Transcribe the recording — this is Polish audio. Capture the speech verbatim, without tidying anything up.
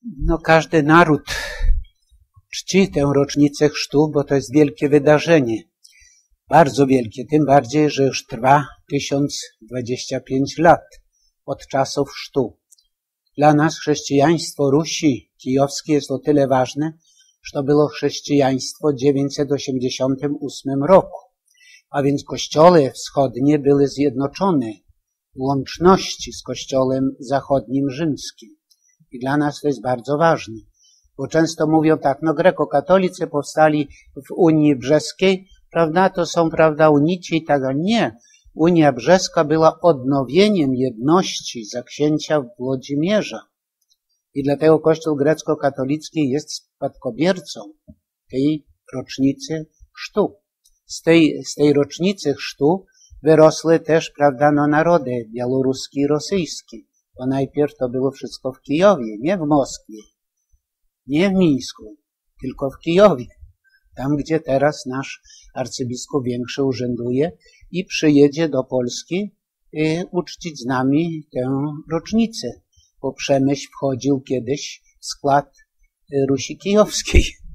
No, każdy naród czci tę rocznicę chrztu, bo to jest wielkie wydarzenie. Bardzo wielkie, tym bardziej, że już trwa tysiąc dwadzieścia pięć lat od czasów chrztu. Dla nas chrześcijaństwo Rusi Kijowskiej jest o tyle ważne, że to było chrześcijaństwo w dziewięćset osiemdziesiątym ósmym roku. A więc kościoły wschodnie były zjednoczone w łączności z kościołem zachodnim rzymskim. I dla nas to jest bardzo ważne. Bo często mówią tak, no grekokatolicy powstali w Unii Brzeskiej, prawda, to są, prawda, unici i tak dalej. Nie. Unia Brzeska była odnowieniem jedności za księcia Włodzimierza. I dlatego Kościół grecko-katolicki jest spadkobiercą tej rocznicy chrztu. Z tej, z tej rocznicy chrztu wyrosły też, prawda, no, narody białoruski i rosyjski. Bo najpierw to było wszystko w Kijowie, nie w Moskwie, nie w Mińsku, tylko w Kijowie. Tam, gdzie teraz nasz arcybiskup większy urzęduje i przyjedzie do Polski y, uczcić z nami tę rocznicę. Bo Przemyśl wchodził kiedyś w skład y, Rusi Kijowskiej.